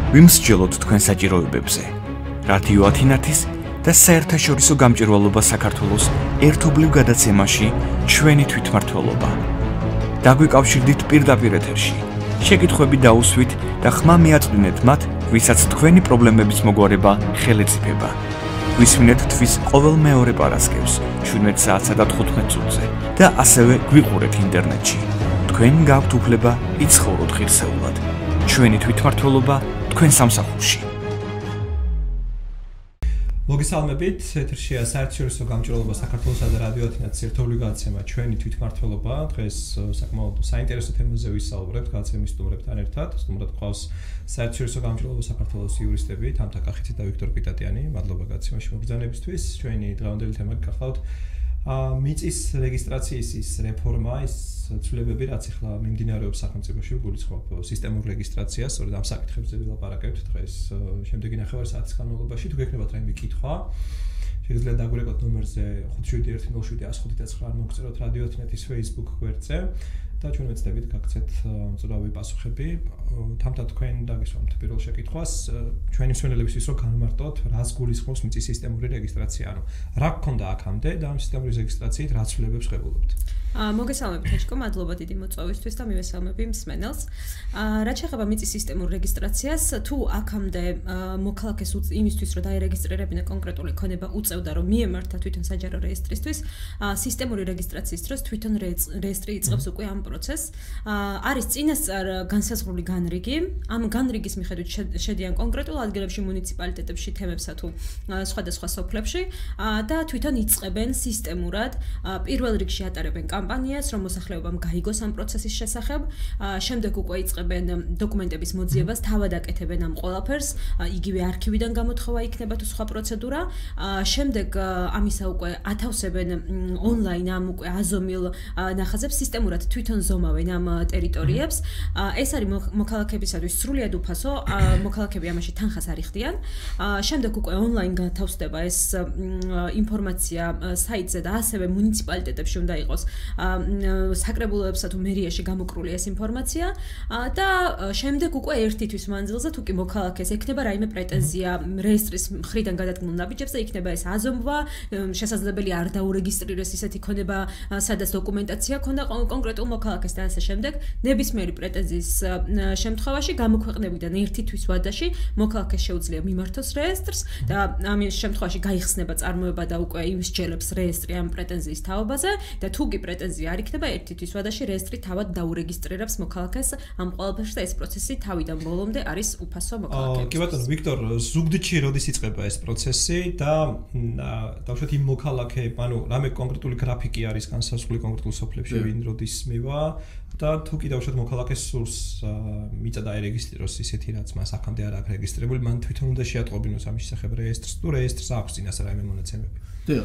ვიმსჯელოთ თქვენ საჭიროებებზე. რადიო ათინათის და საერთაშორისო გამჭვირვალობა საქართველოს ერთობლივ გადაცემაში ჩვენი თვითმმართველობა. დაგვიკავშირდით პირდაპირ ეთერში. შეკითხვები დაუსვით და ხმა მიაწვდინეთ მათ, ვისაც თქვენი პრობლემების მოგვარება ხელეწიფება. გვისმინეთ თვის ყოველ მეორე პარასკევს 17 საათსა და 15 წუთზე და ასევე გვიყურეთ ინტერნეტში. თქვენ გაქვთ უფლება იცხოვროთ ღირსეულად. ჩვენი თვითმმართველობა თქვენ სამსახურში. მოგესალმებით, ეთერშია საერთაშორისო გამჭვირვალობა საქართველოსა და რადიო ათინათის ერთობლივ გადაცემა ჩვენი თვითმმართველობა. დღეს საკმაოდ საინტერესო თემაზე ვისაუბრებთ გადაცემის სტუმრებთან ერთად. სტუმრად ყავს საერთაშორისო გამჭვირვალობა საქართველოს იურისტები თამთა კახიძე და ვიქტორ პიტატიანი. მადლობა გადაცემაში მოგბრძანებისთვის. ჩვენი დღევანდელი თემა გახლავთ მიწის რეგისტრაციის ის რეფორმა, ის ცვლილებები, რაც ახლა მიმდინარეობს სახელმწიფოში, გულისხმობ სისტემურ რეგისტრაციას, სწორედ ამ საკითხებზე ვილაპარაკებთ დღეს შემდეგი ნახევარი საათის განმავლობაში. თუ გექნებათ რაიმე კითხვა, შეგიძლიათ დაგვირეკოთ ნომერზე 57107 მოგწეროთ რადიო ათინათის Facebook გვერდზე და ჩვენ ვეცდებით გაგცეთ მწურავი პასუხები. თამთა თქვენ დაგესვამთ პირველ შეკითხვას, ჩვენი მსმენელებისთვის რომ განმარტოთ, რას გულისხმობს მიწის სისტემური რეგისტრაცია, ანუ რა გქონდა აქამდე და ამ სისტემური რეგისტრაციით რა ცვლილებებს ღებულობთ? მოგესალმებით ეჩკო, მადლობა დიდი მოწვევისთვის და მივესალმები მსმენელს. რაც შეეხება მიწის სისტემურ რეგისტრაციას, თუ აქამდე მოქალაქეს იმისთვის რომ დაერეგისტრირებინა კონკრეტული ქონება უწევდა რომ მიემართა თვითონ საჯარო რეესტრისთვის, სისტემური რეგისტრაციის დროს თვითონ რეესტრი იწყებს უკვე ამ პროცესს. არის წინასწარ განსაზღვრული განრიგი, ამ განრიგის მიხედვით შედიან კონკრეტულ ადგილებში, მუნიციპალიტეტებში, თემებსა თუ სხვადასხვა სოფლებში და თვითონ იწყებენ სისტემურად პირველ რიგში ატარებენ კამპანიას, რომ მოსახლეობამ გაიგოს ამ პროცესის შესახებ, შემდეგ უკვე იწყებენ დოკუმენტების მოძიებას, თავად აკეთებენ ამ ყველაფერს, იგივე არქივიდან გამოთხოვა იქნება თუ სხვა პროცედურა, შემდეგ ამისა უკვე ათავსებენ ონლაინ ამ უკვე აზომილ ნახაზებს, სისტემურად თვითონ ზომავენ ამ ტერიტორიებს. ეს არის მოქალაქეებისათვის სრულიად უფასო, მოქალაქეები ამაში თანხას არ იხდიან. შემდეგ უკვე ონლაინ გათავსდება ეს ინფორმაცია საიტზე და ასევე მუნიციპალიტეტებში უნდა იყოს საკრებულოებსა თუ მერიაში გამოკრული ეს ინფორმაცია და შემდეგ უკვე ერთი თვის მანძილზე თუ კი მოქალაქეს ექნება რაიმე პრეტენზია რეესტრის მხრიდან გადადგმულ ნაბიჯებს და იქნება ეს აზომვა, შესაძლებელი არ დაურეგისტრირდეს ისეთი ქონება, სადაც დოკუმენტაცია ქონდა კონკრეტულ მოქალაქეს და ასე შემდეგ. ნებისმიერი პრეტენზიის შემთხვევაში გამოქვეყნებიდან ერთი თვის ვადაში მოქალაქეს შეუძლია მიმართოს რეესტრს და ამის შემთხვევაში გაიხსნება წარმოება და უკვე იმსჯელებს რეესტრი ამ პრეტენზიის თაობაზე და თუ კი პრეტენზია არ იქნება ერთი თვის ვადაში რეესტრი თავად დაურეგისტრირებს მოქალაქეს ამ ყველაფერს და ეს პროცესი თავიდან ბოლომდე არის უფასო მოქალაქეებს. კი ბატონო ვიქტორ, ზუგდიდში როდის იწყება ეს პროცესი და დავუშვათ იმ მოქალაქეებს, ანუ რამე კონკრეტული გრაფიკი არის განსაზღვრული კონკრეტულ სოფლებში ვინ როდის მივა და თუ კი დავუშვათ მოქალაქეს სურს მიწა დაერეგისტრიროს ისეთი რაც მას აქამდე არ აქვს რეგისტრირებული, მან თვითონ უნდა შეატყობინოს ამის შესახებ რეესტრს თუ რეესტრს აქვს წინასწარ რაიმე მონაცემები.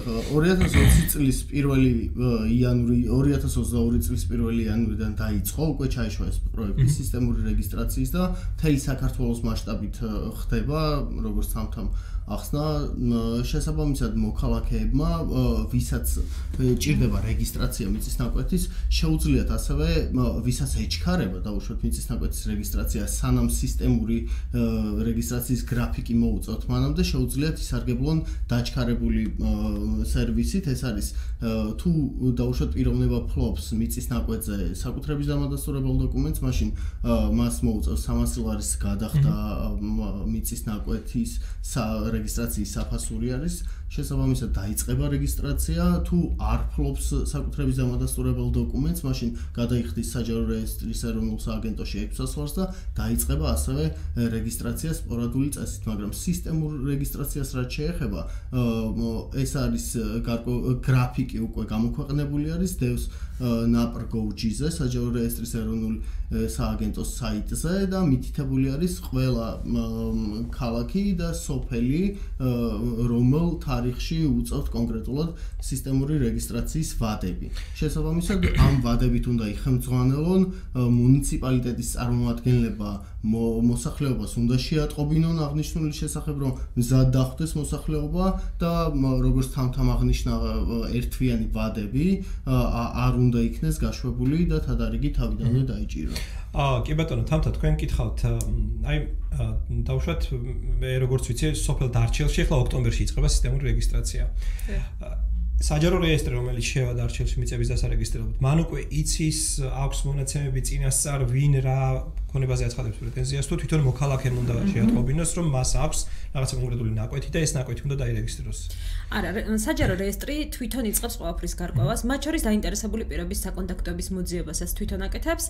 2020 წლის 1 იანვარი 2022 წლის 1 იანვრიდან დაიწყო უკვე ჩაიშვა ეს პროექტი სისტემური რეგისტრაციის და მთელი საქართველოს მასშტაბით ხდება, როგორც თამთამ ახსნა, შესაბამისად მოქალაქეებმა, ვისაც ჭირდება რეგისტრაცია მიწის ნაკვეთის, შეუძლიათ ასევე ვისაც ეჩქარება დაუშვათ მიწის ნაკვეთის რეგისტრაცია, სანამ სისტემური რეგისტრაციის გრაფიკი მოუწევთ მანამდე, შეუძლიათ ისარგებლონ დაჩქარებული სერვისით. ეს არის თუ დაუშვათ პიროვნება ფლობს მიწის ნაკვეთზე საკუთრების დამადასტურებელ დოკუმენტს, მაშინ მას მოუწევს 300 ლარის გადახდა მიწის ნაკვეთის რეგისტრაციის საფასური არის, შესაბამისად დაიწყება რეგისტრაცია, თუ არ ფლობს საკუთრების დამადასტურებელ დოკუმენტს, მაშინ გადაიხდის საჯარო რეესტრის ეროვნულ სააგენტოში 600 ლარს და დაიწყება ასევე რეგისტრაცია სპორადული წესით, მაგრამ სისტემურ რეგისტრაციას რაც შეეხება, ეს არის გრაფიკი უკვე გამოქვეყნებული არის დევს NAPR.gov.ზე, საჯარო რეესტრის ეროვნულ სააგენტოს საიტზე და მითითებული არის ყველა ქალაქი და სოფელი, რომელ თარიღში უწევთ კონკრეტულად სისტემური რეგისტრაციის ვადები. შესაბამისად, ამ ვადებით უნდა იხელმძღვანელონ მუნიციპალიტეტის წარმომადგენლება მოსახლეობას უნდა შეატყობინონ აღნიშნული შესახებ, რომ მზად დახვდეს მოსახლეობა და როგორც თამთამ აღნიშნა ერთვიანი ვადები არ უნდა იქნეს გაშვებული და თადარიგი თავიდანვე დაიჭირო. კი ბატონო, თამთა თქვენ გითხავთ, აი დავუშვათ მე როგორც ვიცი, სოფელ დარჩილში ახლა ოქტომბერში იწყება სისტემური რეგისტრაცია. საჯარო რეესტრი, რომელიც შევა დარჩილში მიწების დასარეგისტრირებლად, მან უკვე იცის, აქვს მონაცემები წინასწარ, ვინ რა ქონებაზე აცხადებს პრეტენზიას, თუ თვითონ მოქალაქემ უნდა შეატყობინოს, რომ მას აქვს რაღაცა კონკრეტული ნაკვეთი და ეს ნაკვეთი უნდა დაირეგისტრიროს. არა, საჯარო რეესტრი თვითონ იწყებს ყველაფრის გარკვევას, მათ შორის დაინტერესებული პირების საკონტაქტოების მოძიებასაც თვითონ აკეთებს.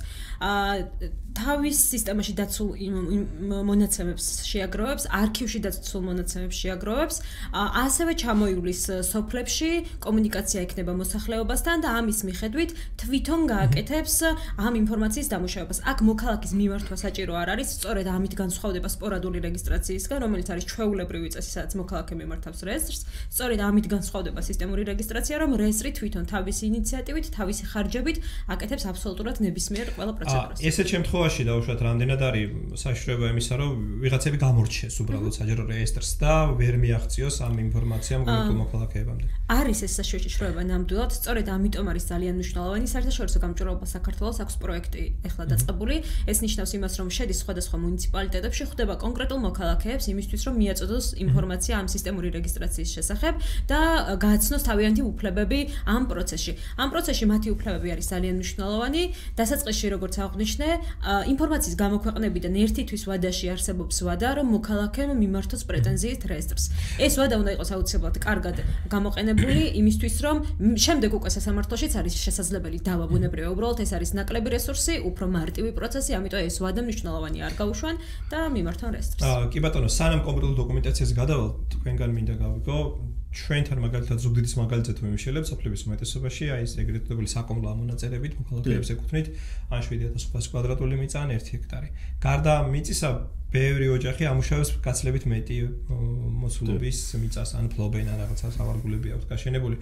თავის სისტემაში დაცულ მონაცემებს შეაგროვებს, არქივში დაცულ მონაცემებს შეაგროვებს, ასევე ჩამოივლის სოფლებში, კომუნიკაცია ექნება მოსახლეობასთან და ამის მიხედვით თვითონ გააკეთებს ამ ინფორმაციის დამუშავებას. აქ მოქალაქის მიმართვა საჭირო არ არის, სწორედ ამით განსხვავდება სპორადული რეგისტრაციისგან, რომელიც არის ჩვეულებრივი წესი, სადაც მოქალაქე მიმართავს რეესტრს. სწორედ ამით განსხვავდება სისტემური რეგისტრაცია, რომ რეესტრი თვითონ თავისი ინიციატივით, თავისი ხარჯებით აკეთებს აბსოლუტურად ნებისმიერ ყველა პროცედურას. ესეთ შემთხვევაში დავუშვათ, რამდენად არის საშუალება იმისა, რომ ვიღაცები გამორჩეს უბრალოდ საჯარო რეესტრს და ვერ მიაღწიოს ამ ინფორმაციამ კონკრეტულ მოქალაქეებამდე. არის ეს საშუალება ნამდვილად, სწორედ ამიტომ არის ძალიან მნიშვნელოვანი საერთაშორისო გამჭვირვალობა საქართველოს აქვს პროექტი ეხლა დაწყებული. ეს ნიშნავს იმას, რომ შედის სხვადასხვა მუნიციპალიტეტებში, ხვდება კონკრეტულ მოქალაქეებს იმისთვის, რომ მიაწოდოს ინფორმაცია ამ სისტემური რეგისტრაციის შესახებ და გააცნოს თავიანთი უფლებები ამ პროცესში. ამ პროცესში მათი უფლებები არის ძალიან მნიშვნელოვანი. დასაწყისში, როგორც აღვნიშნე, ინფორმაციის გამოქვეყნებიდან ერთი თვის ვადაში არსებობს ვადა, რომ მოქალაქემ მიმართოს პრეტენზიით რეესტრს. ეს ვადა უნდა იყოს აუცილებლად კარგად გამოყენებული იმისთვის, რომ შემდეგ უკვე სასამართლოშიც არის შესაძლებელი დავა ბუნებრივია. უბრალოდ ეს არის ნაკლები რესურსი, უფრო მარტივი პროცესი, ამიტომ ეს ვადა მნიშვნელოვანი არ გაუშვან და მიმართონ რეესტრს. კი ბატონო, სანამ კონკრეტულ დოკუმენტაციას გადავალთ, თქვენგან მინდა გავიგო, ჩვენთან მაგალითად ზუგდიდის მაგალითზე თუ მიმშელებ სოფლების უმეტესობაში, აი ეს ეგრეთ წოდებული საკომლო ამონაწერებით მოქალაქეებს ეკუთვნით, ან 7500 კვადრატული მიწა ან 1 ჰექტარი. გარდა მიწისა, ბევრი ოჯახი ამუშავებს გაცილებით მეტი მოცულობის მიწას, ან ფლობენ ან რაღაცა სავარგულები აქვს გაშენებული.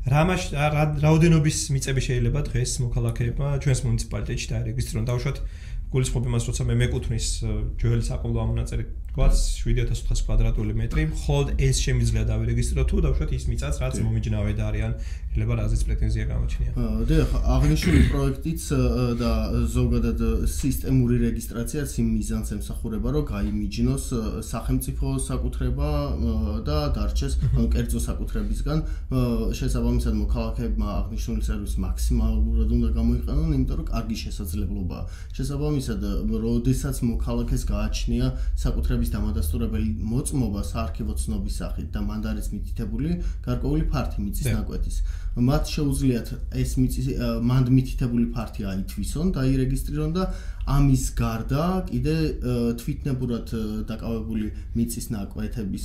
რაოდენობის მიწები შეიძლება დღეს მოქალაქეებმა ჩვენს მუნიციპალიტეტში დაერეგისტრირონ. დავუშვათ გულისხმობ იმას, როცა მე მეკუთვნის ჯოელის საკომლო ამონაწერი გვაქვს 7400 კვადრატული მეტრი, მხოლოდ ეს შემიძლია დავერეგისტრო თუ დავუშვათ ის მიწაც, რაც მომიჯნავედ არიან, შეიძლება რაზეც პრეტენზია გამოჩნია. აღნიშნული პროექტიც და ზოგადად სისტემური რეგისტრაციაც იმ მიზანს ემსახურება, რომ გაიმიჯნოს სახელმწიფო საკუთრება და დარჩეს კერძო საკუთრებისგან. შესაბამისად მოქალაქეებმა აღნიშნული სერვისი მაქსიმალურად უნდა გამოიყენონ, იმიტომ რომ კარგი შესაძლებლობაა. შესაბამისად, როდესაც მოქალაქეს გააჩნია საკუთრების დამადასტურებელი მოწმობა საარქივო ცნობის სახით და მანდ არის მითითებული გარკვეული ფართი მიწის ნაკვეთის. მათ შეუძლიათ ეს მანდ მითითებული ფართი აითვისონ, დაირეგისტრირონ და ამის გარდა კიდე თვითნებურად დაკავებული მიწის ნაკვეთების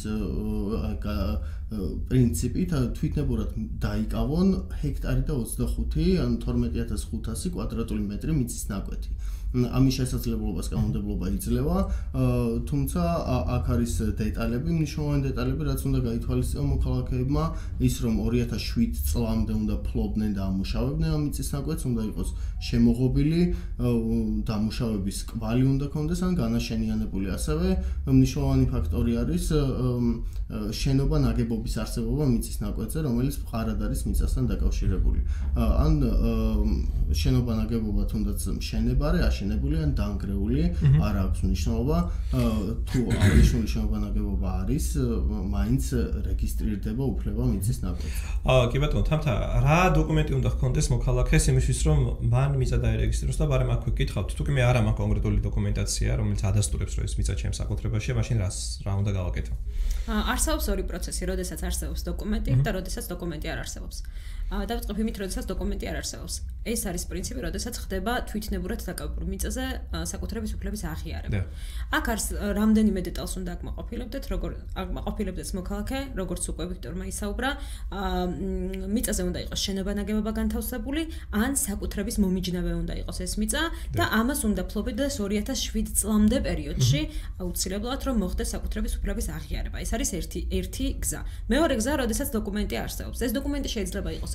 პრინციპით თვითნებურად დაიკავონ ჰექტარი და 25 ან 12500 კვადრატული მეტრი მიწის ნაკვეთი. ამის შესაძლებლობას კანონმდებლობა იძლევა, თუმცა აქ არის დეტალები, მნიშვნელოვანი დეტალები, რაც უნდა გაითვალისწინონ მოქალაქეებმა, ის რომ 2007 წლამდე უნდა ფლობდნენ და ამუშავებდნენ ამ მიწის ნაკვეთს, უნდა იყოს შემოღობილი, დამუშავების კვალი უნდა ქონდეს ან განაშენიანებული. ასევე მნიშვნელოვანი ფაქტორი არის შენობა ნაგებობის არსებობა მიწის ნაკვეთზე, რომელიც მყარად არის მიწასთან დაკავშირებული. ან შენობა ნაგებობა თუნდაც მშენებარე, აშენებული ან დანგრეული, არ აქვს მნიშვნელობა, თუ აღნიშნული შენობა ნაგებობა არის, მაინც რეგისტრირდება უფლება მიწის ნაკვეთზე. კი ბატონო, თამთა, რა დოკუმენტი უნდა ჰქონდეს მოქალაქეს იმისთვის, რომ მან მიწა დაერეგისტრიროს და ბარემ აქვე გითხავთ, თუ კი მე არ მაქვს კონკრეტული დოკუმენტაცია, რომელიც ადასტურებს, რომ ეს მიწა ჩემს საკუთრებაშია, მაშინ რა უნდა გავაკეთო? არსებობს ორი პროცესი, როდესაც არსებობს დოკუმენტი და როდესაც დოკუმენტი არ არსებობს. დავიწყებ იმით, როდესაც დოკუმენტი არ არსებობს. ეს არის პრინციპი, როდესაც ხდება თვითნებურად დაკავებულ მიწაზე საკუთრების უფლების აღიარება. აქ არის რამდენიმე დეტალს უნდა აკმაყოფილებდეთ, აკმაყოფილებდეს მოქალაქე, როგორც უკვე ვიქტორმა ისაუბრა, მიწაზე უნდა იყოს შენობა ნაგებობა განთავსებული, ან საკუთრების მომიჯნავე უნდა იყოს ეს მიწა და ამას უნდა ფლობდეს 2007 წლამდე პერიოდში აუცილებლად, რომ მოხდეს საკუთრების უფლების აღიარება. ეს არის ერთი გზა. მეორე გზა, როდესაც დოკუმენტი არსებობს. ეს დოკუმენტი შეიძლება იყოს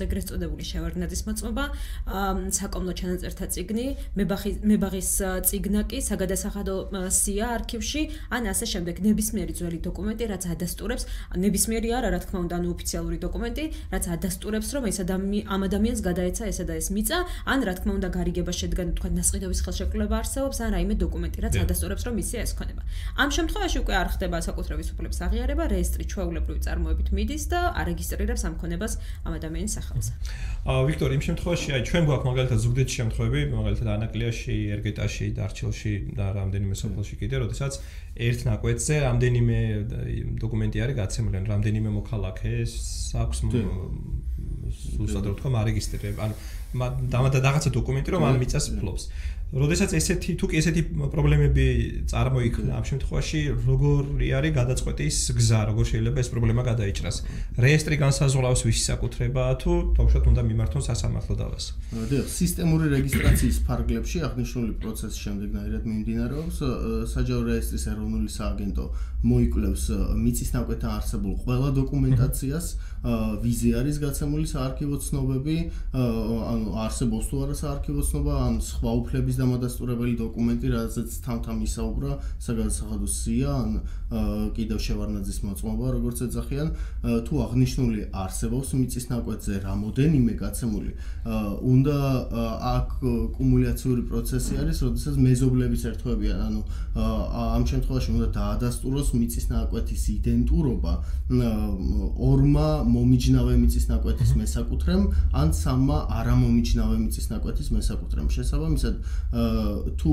ეგრეთ წოდებული შევარდნაძის მოწმობა, საკომლო ჩანაწერთა წიგნი, მებაღის წიგნა კი საგადასახადო სია არქივში, ან ასე შემდეგ ნებისმიერი ძველი დოკუმენტი, რაც ადასტურებს, ნებისმიერი არა, რა თქმა უნდა, ოფიციალური დოკუმენტი, რაც ადასტურებს, რომ ამ ადამიანს გადაეცა ესა და ეს მიწა, ან რა თქმა უნდა, გარიგება შედგა, თქვა ნასყიდობის ხელშეკრულება არსებობს, ან რაიმე დოკუმენტი, რაც ადასტურებს, რომ მისია ეს ქონება. ამ შემთხვევაში უკვე არ ხდება საკუთრების უფლების აღიარება, რეესტრი ჩვეულებრივი წარმოებით მიდის და არეგისტრირებს ამ ქონებას ამ ადამიანის სახელზე. ვიქტორ, იმ შემთხვევაში ჩვენ გვაქვს მაგალითად ზუგდიდში შემთხვევები, მაგალითად ანაკლიაში, ერგეტაში, დარჩილში და რამდენიმე სოფელში კიდე, როდესაც ერთ ნაკვეთზე რამდენიმე დოკუმენტი არის გაცემული, რამდენიმე მოქალაქეს აქვს სულსად რომ თქვა მარეგისტრირება, ანუ რაღაცა დოკუმენტი რომ ამ მიწას ფლობს. როდესაც ესეთი პრობლემები წარმოიქმნა, ამ შემთხვევაში როგორი არის გადაწყვეტის გზა, როგორ შეიძლება ეს პრობლემა გადაიჭრას? რეესტრი განსაზღვრავს ვის საკუთრებაა თუ თავშოთ უნდა მიმართონ სასამართლო დავას. დიახ, სისტემური რეგისტრაციის ფარგლებში აღნიშნული პროცესი შემდეგნაირად მიმდინარეობს. საჯარო რეესტრის ეროვნული სააგენტო მოიკვლევს მიწის ნაკვეთთან არსებულ ყველა დოკუმენტაციას, ვიზი არის გაცემული საარქივო ცნობები, ანუ არსებობს თუ არა საარქივო ცნობა, ან სხვა უფლების დამადასტურებელი დოკუმენტი, რადგან თან ისაუბრა საგადასახადო სია, ან კიდევ შევარდნაძის მოწმობა, როგორც ეძახიან, თუ აღნიშნული არსებობს მიწის ნაკვეთზე რამოდენიმე გაცემული, უნდა აქ კუმულაციური პროცესი არის, როდესაც მეზობლების ერთვებიან, ანუ ამ შემთხვევაში უნდა დაადასტუროს მიწის ნაკვეთის იდენტურობა ორმა მომიჯნავე მიწის ნაკვეთის მესაკუთრემ, ან სამმა არამომიჯნავე მიწის ნაკვეთის მესაკუთრემ. შესაბამისად, თუ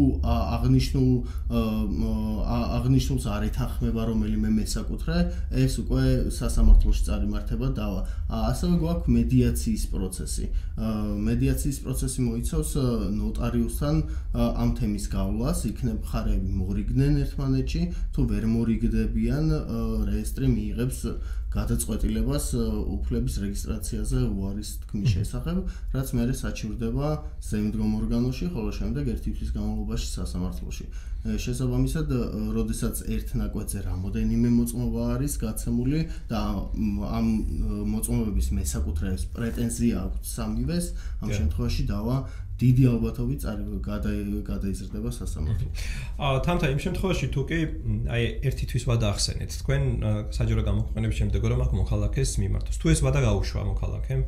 აღნიშნულს არ ეთანხმება რომელიმე მესაკუთრე, ეს უკვე სასამართლოში წარიმართება დავა. ასევე გვაქვს მედიაციის პროცესი. მედიაციის პროცესი მოიცავს ნოტარიუსთან ამ თემის გავლას, იქნებ მხარეები მორიგდნენ ერთმანეთში, თუ ვერ მორიგდებიან, რეესტრი მიიღებს გადაწყვეტილებას უფლების რეგისტრაციაზე უარის თქმის შესახებ, რაც მერე საჩივრდება ზემდგომ ორგანოში, ხოლო შემდეგ ერთი თვის განმავლობაში სასამართლოში. შესაბამისად, როდესაც ერთ ნაკვეთზე რამოდენიმე მოწმობა არის გაცემული და ამ მოწმობების მესაკუთრეებს პრეტენზია აქვს სამივეს, ამ შემთხვევაში დავა დიდი ალბათობით გადაიზრდება სასამართლოში. თამთა იმ შემთხვევაში თუ კი აი ერთი თვის ვადა ახსენეთ, თქვენ საჯარო გამოქვეყნების შემდეგ რომ აქ მოქალაქეს მიმართოს. თუ ეს ვადა გაუშვა მოქალაქემ,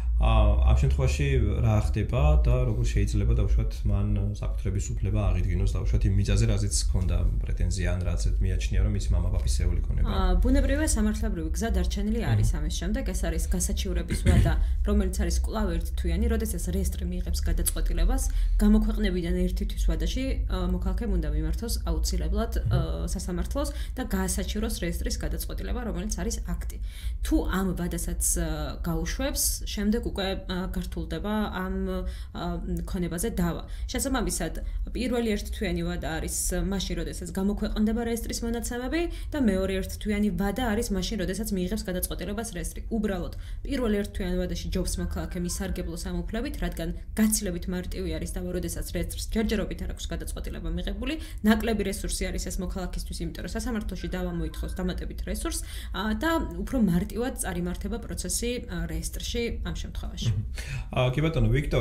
ამ შემთხვევაში რა ხდება და როგორ შეიძლება დავუშვათ მან საკუთრების უფლება აღიდგინოს დავუშვათ იმ მიწაზე, რაზეც ჰქონდა პრეტენზია ან რაზეც მიაჩნია რომ ის მამა-პაპისეული ქონება. ბუნებრივია სამართლებრივი გზა დარჩენილი არის ამის შემდეგ, ეს არის გასაჩივრების ვადა, რომელიც არის კვლავ ერთთვიანი, როდესაც რეესტრი მიიღებს გადაწყვეტილებას, გამოქვეყნებიდან ერთი თვის ვადაში მოქალაქემ უნდა მიმართოს აუცილებლად სასამართლოს და გაასაჩივროს რეესტრის გადაწყვეტილება, რომელიც არის აქტი. თუ ამ ვადასაც გაუშვებს, შემდეგ უკვე გართულდება ამ ქონებაზე დავა. შესაბამისად, პირველი ერთთვიანი ვადა არის მაშინ, როდესაც გამოქვეყნდება რეესტრის მონაცემები და მეორე ერთთვიანი ვადა არის მაშინ, როდესაც მიიღებს გადაწყვეტილებას რეესტრი. უბრალოდ, პირველ ერთთვიან ვადაში ჯობს მოქალაქემ ისარგებლოს ამ უფლებით, რადგან გაცილებით მარტივი არის და როდესაც რეესტრს ჯერჯერობით არ აქვს გადაწყვეტილება მიღებული, ნაკლები რესურსი არის ეს მოქალაქისთვის, იმიტომ რომ სასამართლოში დავა მოითხოვს დამატებით რესურსს და უფრო მარტივად წარიმართება პროცესი რეესტრში ამ შემთხვევაში. კი ბატონო ვიქტორ,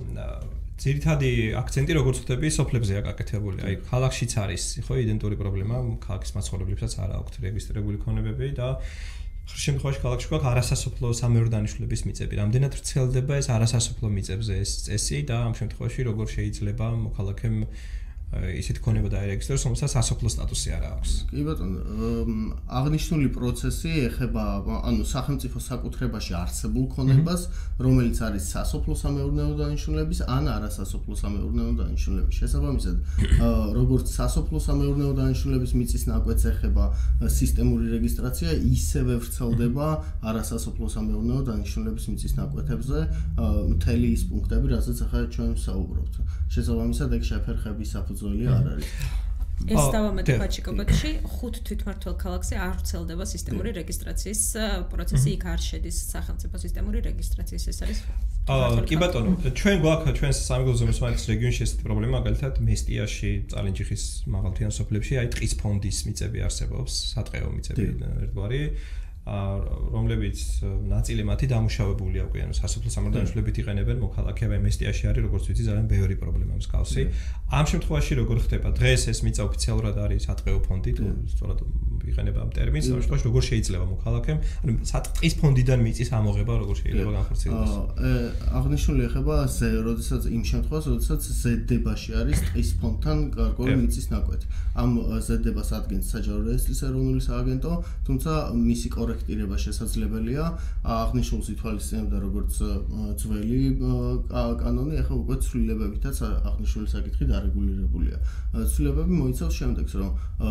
ძირითადი აქცენტი როგორც ხვდები სოფლებზეა გაკეთებული. აი ქალაქშიც არის ხო იდენტური პრობლემა, ქალაქის მაცხოვრებლებსაც არ აქვთ რეგისტრირებული ქონებები და ხშირ შემთხვევაში ქალაქში გვაქვს არასასოფლო სამეურნეო დანიშნულების მიწები. რამდენად ვრცელდება ეს არასასოფლო მიწებზე ეს წესი და ამ შემთხვევაში როგორ შეიძლება მოქალაქემ ისეთი ქონება დაერეგისტროს, რომელსაც სასოფლო სტატუსი არ აქვს. კი ბატონო, აღნიშნული პროცესი ეხება, ანუ სახელმწიფო საკუთრებაში არსებულ ქონებას, რომელიც არის სასოფლო სამეურნეო დანიშნულების ან არასასოფლო სამეურნეო დანიშნულების. შესაბამისად, როგორც სასოფლო სამეურნეო დანიშნულების მიწის ნაკვეთს ეხება სისტემური რეგისტრაცია, ისევე ვრცელდება არასასოფლო სამეურნეო დანიშნულების მიწის ნაკვეთებზე მთელი ის პუნქტები, რასაც ახლა ჩვენ ვსაუბრობთ. შესაბამისად, ეგ შეფერხების საფუძველი არ არის. ეს დავამატე ფაჩიკობებში 5 თვითმმართველ ქალაქზე არ ვრცელდება სისტემური რეგისტრაციის პროცესი, იქ არ შედის სახელმწიფო სისტემური რეგისტრაციის, ეს არის. კი ბატონო, ჩვენ გვაქვს ჩვენს სამეგრელო ზემოქმედების რეგიონში ესეთი პრობლემა, მაგალითად მესტიაში, წალენჯიხის მაღალმთიან სოფლებში, აი ტყის ფონდის მიწები არსებობს, სატყეო მიწები ერთგვარი. რომლებიც ნაწილი მათი დამუშავებულია უკვე, ანუ სასოფლო სამართლებრივით იყენებენ მოქალაქეები მესტიაში არის, როგორც ვიცი, ძალიან ბევრი პრობლემა მსგავსი. ამ შემთხვევაში როგორ ხდება? დღეს ეს მიწა ოფიციალურად არის სატყეო ფონდი, თუ სწორად იყენება ამ ტერმინს, ამ შემთხვევაში როგორ შეიძლება მოქალაქემ, ანუ სატყის ფონდიდან მიწის ამოღება როგორ შეიძლება განხორციელდეს? აღნიშნული ეხება როდესაც იმ შემთხვევაში, როდესაც ზედებაში არის ტყის ფონდთან გარკვეული მიწის ნაკვეთი. ამ ზედებას ადგენს საჯარო რეესტრის ეროვნული სააგენტო, თუმცა მისი კორექტირება შესაძლებელია აღნიშნულს ითვალისწინებდა როგორც ძველი კანონი, ახლა უკვე ცვლილებებითაც აღნიშნული საკითხი დარეგულირებულია. ცვლილებები მოიცავს შემდეგს, რომ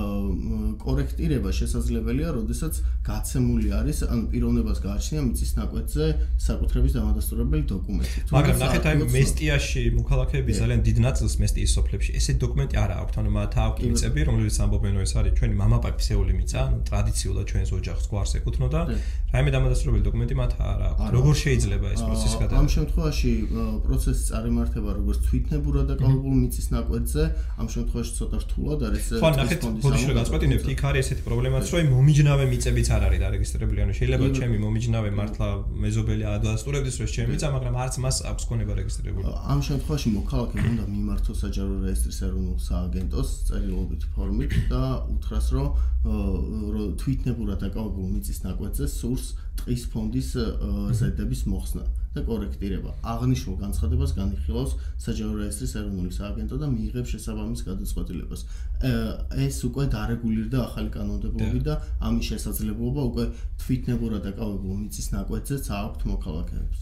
კორექტირება შესაძლებელია, როდესაც გაცემული არის, ანუ პიროვნებას გააჩნია მიწის ნაკვეთზე საკუთრების დამადასტურებელი დოკუმენტი. მაგრამ ნახეთ, აი მესტიაში მოქალაქეები ძალიან დიდ ნაწილს მესტიის სოფლებში ესეთი დოკუმენტი არ აქვს, ანუ მათ აქვს მიწები, რომლებიც ამბობენ, რომ ეს არის ჩვენი მამაპაპისეული მიწა, ანუ ტრადიციულად ჩვენს ოჯახს გვარს ეკუთვნოდა, რაიმე დამადასტურებელი დოკუმენტი მათ არ აქვს. როგორ შეიძლება ეს პროცესი გადაიღოს? ამ შემთხვევაში პროცესი წარიმართება როგორც თვითნებურად დაკავებულ მიწის ნაკვეთზე, ამ შემთხვევაში ცოტა რთულად არის. ხო, ნახეთ, ბოდიში რომ გაწყვეტინებთ, იქ არის ესეთი პრობლემაც, რომ მომიჯნავე მიწებიც არ არის დარეგისტრირებული, ანუ შეიძლება ჩემი მომიჯნავე მართლა მეზობელი ადასტურებდეს, რომ ჩემი მიწა, მაგრამ არც მას აქვს ქონება რეგისტრირებული. ამ შემთხვევაში მოქალაქემ უნდა მიმართოს საჯარო რეესტრის ეროვნულ სააგენტოს წერილობით ფორმით და უთხრას, რომ თვითნებურად დაკავებულ მიწის ნაკვეთზე სურს ტყის ფონდის ზედების მოხსნა და კორექტირება. აღნიშნულ განცხადებას განიხილავს საჯარო რეესტრის ეროვნული სააგენტო და მიიღებს შესაბამის გადაწყვეტილებას. ეს უკვე დარეგულირდა ახალი კანონმდებლობით და ამის შესაძლებლობა უკვე თვითნებურად დაკავებულ მიწის ნაკვეთზეც აქვთ მოქალაქეებს.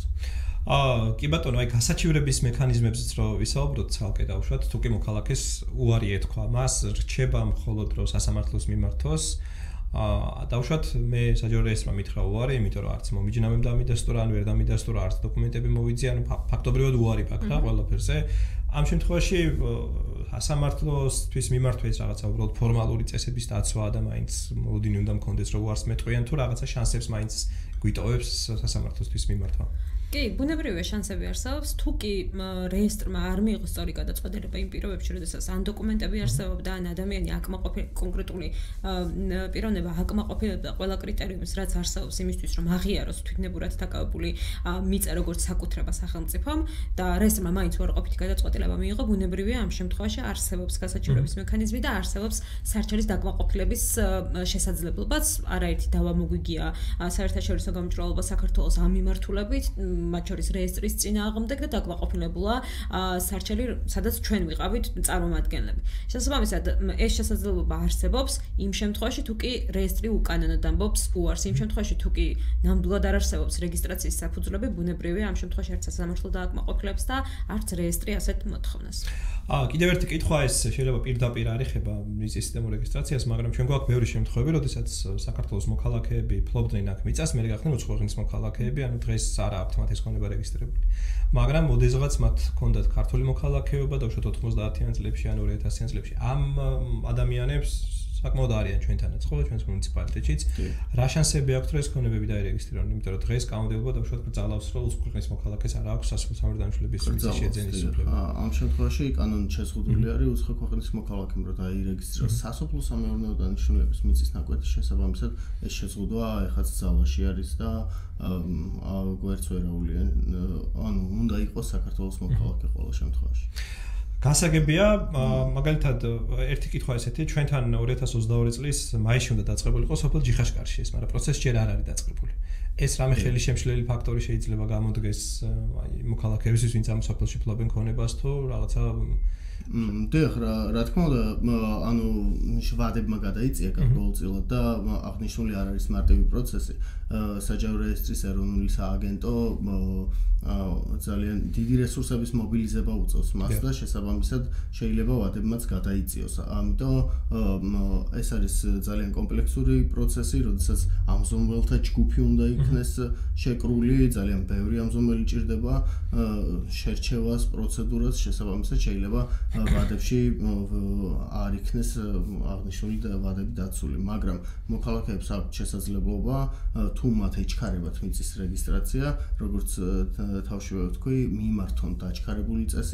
კი ბატონო, აი გასაჩივრების მექანიზმებზეც რო ვისაუბროთ ცალკე დავუშვათ, თუ კი მოქალაქეს უარი ეთქვა, მას რჩება მხოლოდ რომ სასამართლოს მიმართოს. დავუშვათ მე საჯარო რეესტრმა მითხრა უარი, იმიტომ რომ არც მომიჯნავემ დამიდასტურა, ან ვერ დამიდასტურა, არც დოკუმენტები მოვიძია, ანუ ფაქტობრივად უარი მაქვს რა ყველაფერზე. ამ შემთხვევაში სასამართლოსთვის მიმართვა ის რაღაცა უბრალოდ ფორმალური წესების დაცვა და მაინც მოდინი უნდა მქონდეს რომ უარს მეტყვიან თუ რაღაცა შანსებს მაინც გვიტოვებს სასამართლოსთვის მიმართვა. კი, ბუნებრივია შანსები არსებობს, თუ კი რეესტრმა არ მიიღოს სწორი გადაწყვეტილება იმ პირობებში, როდესაც ან დოკუმენტები არსებობდა, ან ადამიანი აკმაყოფილდა კონკრეტული პიროვნება აკმაყოფილდა ყველა კრიტერიუმს, რაც არსებობს იმისთვის, რომ აღიაროს თვითნებურად დაკავებული მიწა როგორც საკუთრება სახელმწიფომ და რეესტრმა მაინც უარყოფითი გადაწყვეტილება მიიღო, ბუნებრივია ამ შემთხვევაში არსებობს გასაჩივრების მექანიზმი და არსებობს სარჩელის დაკმაყოფილების შესაძლებლობაც, არაერთი დავა მოგვიგია საერთაშორისო გამჭვირვალობა საქართველოს ამ მიმართულებით, მათ შორის რეესტრის წინააღმდეგ და დაკმაყოფილებულა სარჩელი, სადაც ჩვენ ვიყავით წარმომადგენლები. შესაბამისად, ეს შესაძლებლობა არსებობს იმ შემთხვევაში, თუ კი რეესტრი უკანონოდ ამბობს უარს, იმ შემთხვევაში, თუ კი ნამდვილად არ არსებობს რეგისტრაციის საფუძვლები, ბუნებრივია ამ შემთხვევაში არც სასამართლო დააკმაყოფილებს და არც რეესტრი ასეთ მოთხოვნას. კიდევ ერთი კითხვა ეს შეიძლება პირდაპირ არ ეხება მიწის სისტემურ რეგისტრაციას, მაგრამ ჩვენ გვაქვს ბევრი შემთხვევები, როდესაც საქართველოს მოქალაქეები ფლობდნენ აქ მიწას, მე გახდნენ უცხოეთის მოქალაქეები, ანუ დღეს არ აქვს მათ ეს ქონება რეგისტრირებული. მაგრამ ოდესღაც მათ ჰქონდათ ქართული მოქალაქეობა და უშუალოდ 90-იან წლებში ან 2000-იან წლებში. ამ ადამიანებს საკმაოდ არიან ჩვენთანაც, ხო, ჩვენს მუნიციპალიტეტშიც. რა შანსები აქვს რომ ეს ქონებები დაერეგისტრირონ? იმიტომ რომ დღეს კანონმდებლობა და უშუალოდ გძალავს, რომ უცხოეთის მოქალაქეს არ აქვს სასოფლო სამართლებრივი მიწის შეძენის უფლება. ამ შემთხვევაში კანონით შეზღუდული არის უცხოეთის მოქალაქემ რომ დაირეგისტრიროს სასოფლო სამეურნეო დანიშნულების მიწის ნაკვეთის შესაბამისად ეს შეზღუდვა ეხაც ძალაში არის და გვერდს ვერაულიან, ანუ უნდა იყოს საქართველოს მოქალაქე ყოველ შემთხვევაში. გასაგებია, მაგალითად, ერთი კითხვა ესეთი, ჩვენთან 2022 წლის მაისში უნდა დაწყებულიყო სოფელ ჯიხაშკარში ეს, მაგრამ პროცესი ჯერ არ არის დაწყებული. ეს რამე ხელი შემშლელი ფაქტორი შეიძლება გამოდგეს მოქალაქეებისთვის, ვინც ამ სოფელში ფლობენ ქონებას თუ რაღაცა დიახ, რა თქმა უნდა, ანუ შევადებმა გადაიწია გარკვეულწილად და აღნიშნული არ არის მარტივი პროცესი. საჯარო რეესტრის ეროვნული სააგენტო ძალიან დიდი რესურსების მობილიზება უწევს მას და შესაბამისად შეიძლება ვადებმაც გადაიწიოს. ამიტომ ეს არის ძალიან კომპლექსური პროცესი, როდესაც ამზომველთა ჯგუფი უნდა იქნეს შეკრული, ძალიან ბევრი ამზომელი ჭირდება შერჩევას, პროცედურას, შესაბამისად შეიძლება ვადებში არ იქნეს აღნიშნული ვადები დაცული, მაგრამ მოქალაქეებს აქვს შესაძლებლობა თუ მათ ეჩქარებათ მიწის რეგისტრაცია, როგორც თავშივე ვთქვი, მიმართონ დაჩქარებული წესით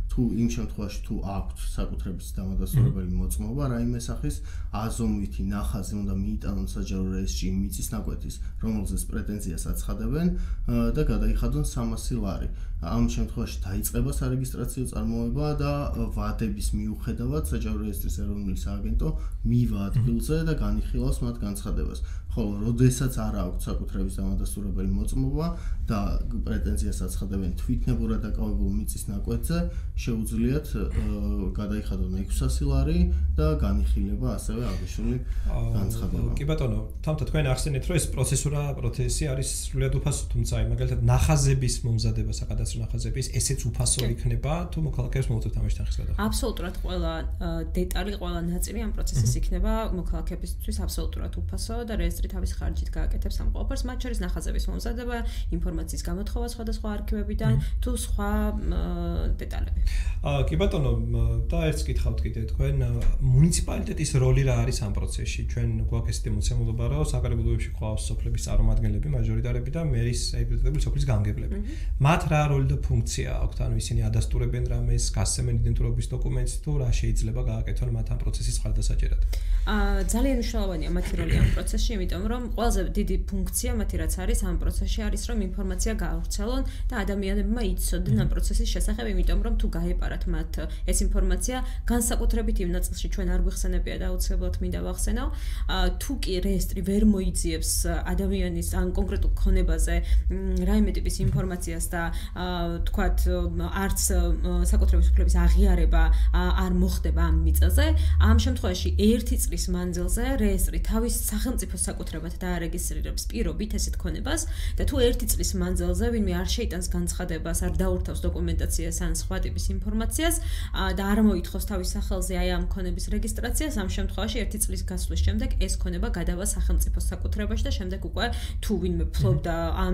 თუ იმ შემთხვევაში თუ აქვთ საკუთრების დამადასტურებელი მოწმობა, რაიმე სახის აზომვითი ნახაზი უნდა მიიტანონ საჯარო რეესტრში მიწის ნაკვეთის, რომელზეც პრეტენზიას აცხადებენ და გადაიხადონ 300 ლარი. ამ შემთხვევაში დაიწყება სარეგისტრაციო წარმოება და ვადების მიუხედავად საჯარო რეესტრის ეროვნული სააგენტო მივა ადგილზე და განიხილავს მათ განცხადებას. ხოლო როდესაც არ აქვს საკუთრების დამადასტურებელი მოწმობა და პრეტენზიას აცხადებენ თვითნებურად დაკავებულ მიწის ნაკვეთზე, შეუძლიათ გადაიხადონ 600 ლარი და განიხილება ასევე აღნიშნული განცხადება. კი ბატონო, თამთა თქვენ ახსენეთ, რომ ეს პროცესი არის სრულიად უფასო, თუმცა მაგალითად ნახაზების მომზადება, საკადასტრო ნახაზების, ესეც უფასო იქნება თუ მოქალაქეებს მოუწევთ ამაში თანხის გადახდა? აბსოლუტურად ყველა დეტალი, ყველა ნაწილი ამ პროცესის იქნება მოქალაქეებისთვის აბსოლუტურად უფასო და რეესტრი თავის ხარჯით გააკეთებს ამ ყველაფერს, მათ შორის ნახაზების მომზადება, ინფორმაციის გამოთხოვა სხვადასხვა არქივებიდან თუ სხვა დეტალები. კი ბატონო, და ერთს გითხავთ კიდე თქვენ მუნიციპალიტეტის როლი რა არის ამ პროცესში? ჩვენ გვაქვს ესეთი მოცემულობა, რომ საკრებულოებში ყავს სოფლების წარმომადგენლები, მაჟორიტარები და მერის ეგრეთებული სოფლის გამგებლები. მათ რა როლი და ფუნქცია აქვთ? ანუ ისინი ადასტურებენ რამეს, გასცემენ იდენტურობის დოკუმენტს თუ რა შეიძლება გააკეთონ მათ ამ პროცესის ხარდასაჭერად? ძალიან მნიშვნელოვანია მათი როლი ამ პროცესში, იმიტომ რომ ყველაზე დიდი ფუნქცია მათი რაც არის ამ პროცესში არის, რომ ინფორმაცია გაავრცელონ და ადამიანებმა იცოდნენ ამ პროცესის შესახებ, იმიტომ რომ თუ გაეპარათ მათ ეს ინფორმაცია, განსაკუთრებით იმ ნაწილში ჩვენ არ გვიხსენებია და აუცილებლად მინდა ვახსენო, თუ კი რეესტრი ვერ მოიძიებს ადამიანის ან კონკრეტულ ქონებაზე რაიმე ტიპის ინფორმაციას და თქვათ არც საკუთრების უფლების აღიარება არ მოხდება ამ მიწაზე, ამ შემთხვევაში 1 წლის მანძილზე რეესტრი თავის სახელმწიფო საკუთრებად დაარეგისტრირებს პირობით ესეთ ქონებას და თუ 1 წლის მანძილზე ვინმე არ შეიტანს განცხადებას, არ დაურთავს დოკუმენტაციას ან სხვა ტიპის ინფორმაციას და არ მოითხოვს თავის სახელზე აი ამ ქონების რეგისტრაციას, ამ შემთხვევაში 1 წლის გასვლის შემდეგ ეს ქონება გადავა სახელმწიფო საკუთრებაში და შემდეგ უკვე თუ ვინმე ფლობდა ამ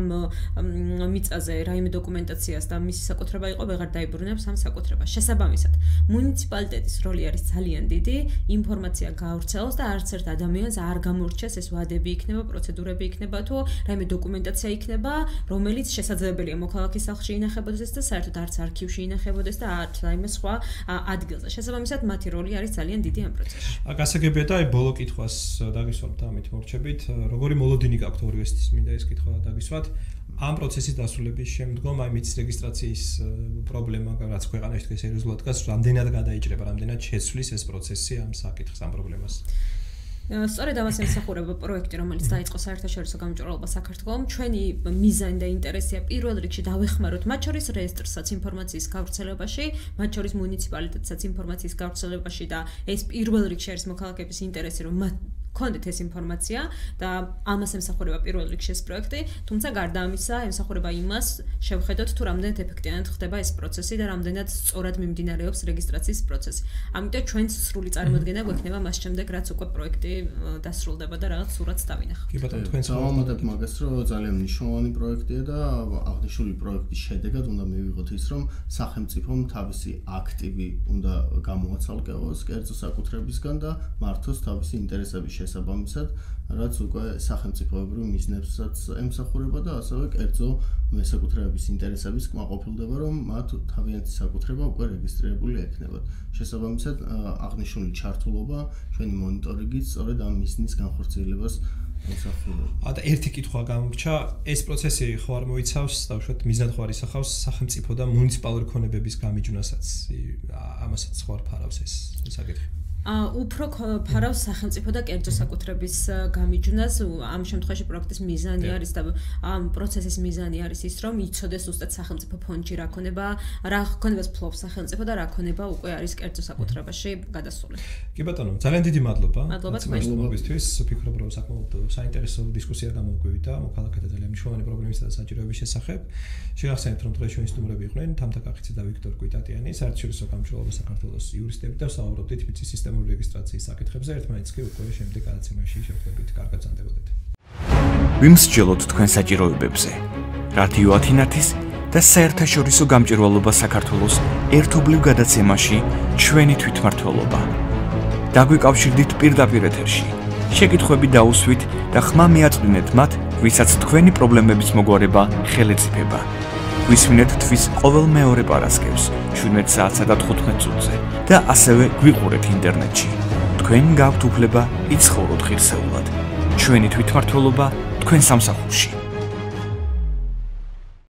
მიწაზე რაიმე დოკუმენტაციას და მისი საკუთრება იყო, ვეღარ დაიბრუნებს ამ საკუთრებას. შესაბამისად, მუნიციპალიტეტის როლი არის ძალიან დიდი, ინფორმაცია გაავრცელოს და არც ერთ ადამიანს არ გამორჩეს ეს ვადები იქნება, პროცედურები იქნება თუ რაიმე დოკუმენტაცია იქნება, რომელიც შესაძლებელია მოქალაქის სახლში ინახებოდეს და საერთოდ არც არქივში ინახებოდეს და არც რაიმე სხვა ადგილზე. შესაბამისად, მათი როლი არის ძალიან დიდი ამ პროცესში. გასაგებია და აი ბოლო კითხვას დაგისვამთ ამით მორჩებით. როგორი მოლოდინი გაქვთ ორივესთვის? მინდა ეს კითხვა დაგისვათ. ამ პროცესის დასრულების შემდგომ აი მიწის რეგისტრაციის პრობლემა, რაც ქვეყანაში დღეს სერიოზულად დგას, რამდენად გადაიჭრება, რამდენად შეცვლის ეს პროცესი ამ საკითხს, ამ პრობლემას? სწორედ ამას ემსახურება პროექტი, რომელიც დაიწყო საერთაშორისო გამჭვირვალობა საქართველოს. ჩვენი მიზანი და ინტერესია პირველ რიგში დავეხმაროთ მათ შორის რეესტრსაც ინფორმაციის გავრცელებაში, მათ შორის მუნიციპალიტეტსაც ინფორმაციის გავრცელებაში და ეს პირველ რიგში არის მოქალაქეების ინტერესი, რომ მათ კონდეთ ეს ინფორმაცია და ამას ემსახურება პირველ რიგში ეს პროექტი, თუმცა გარდა ამისა ემსახურება იმას, შევხედოთ თუ რამდენად ეფექტიანად ხდება ეს პროცესი და რამდენად სწორად მიმდინარეობს რეგისტრაციის პროცესი. ამიტომ ჩვენს სრული წარმოდგენა გვექნება მას შემდეგ, რაც უკვე პროექტი დასრულდება და რაღაც სურათს დავინახავთ. კი ბატონო, თქვენს დავამატებ მაგას, რომ ძალიან მნიშვნელოვანი პროექტია და აღნიშნული პროექტის შედეგად უნდა მივიღოთ ის, რომ სახელმწიფომ თავისი აქტივი უნდა გამოაცალკევოს კერძო საკუთრებისგან და მართოს თავისი ინტერესების შესაბამისად, რაც უკვე სახელმწიფოებრივ მიზნებსაც ემსახურება და ასევე კერძო მესაკუთრეების ინტერესების კმაყოფილდება, რომ მათ თავიანთი საკუთრება უკვე რეგისტრირებული ექნებათ. შესაბამისად, აღნიშნული ჩართულობა ჩვენი მონიტორინგით სწორედ ამ მიზნის განხორციელებას ემსახურება. და ერთი კითხვა გამოგჩა, ეს პროცესი ხო არ მოიცავს, დავუშვათ, მიზნად ხო არ ისახავს სახელმწიფო და მუნიციპალური ქონებების გამიჯვნასაც, ამასაც ხო არ ფარავს ეს საკითხი? უფრო ფარავს სახელმწიფო და კერძო საკუთრების გამიჯვნას. ამ შემთხვევაში პროექტის მიზანი არის და ამ პროცესის მიზანი არის ის, რომ იცოდეს ზუსტად სახელმწიფო ფონდში რა ქონებას ფლობს სახელმწიფო და რა ქონება უკვე არის კერძო საკუთრებაში გადასული. კი ბატონო, ძალიან დიდი მადლობა. მადლობა თქვენთვის. ვფიქრობ, რომ საკმაოდ საინტერესო დისკუსია გამოგვივიდა მოქალაქეთა ძალიან მნიშვნელოვანი პრობლემისა და საჭიროების შესახებ. შეგახსენებთ, რომ დღეს ჩვენი სტუმრები იყვნენ თამთა კახიძე და ვიქტორ კვიტატიანი, საერთაშორისო გამჭვირვალობა საქართველოს იურისტები და საუბრობდით მიწის სისტემური რეგისტრაციის საკითხებზე. ერთმანეთს კი უკვე შემდეგ გადაცემაში შევხვდებით. კარგად ზანდებოდეთ. ვიმსჯელოთ თქვენ საჭიროებებზე. რადიო ათინათის და საერთაშორისო გამჭვირვალობა საქართველოს ერთობლივ გადაცემაში ჩვენი თვითმმართველობა. დაგვიკავშირდით პირდაპირ ეთერში. შეკითხვები დაუსვით და ხმა მიაწვდინეთ მათ, ვისაც თქვენი პრობლემების მოგვარება ხელეწიფება. გვისმინეთ თვის ყოველ მეორე პარასკევს 17 საათსა და 15 წუთზე და ასევე გვიყურეთ ინტერნეტში. თქვენ გაქვთ უფლება იცხოვროთ ღირსეულად. ჩვენი თვითმმართველობა თქვენ სამსახურში.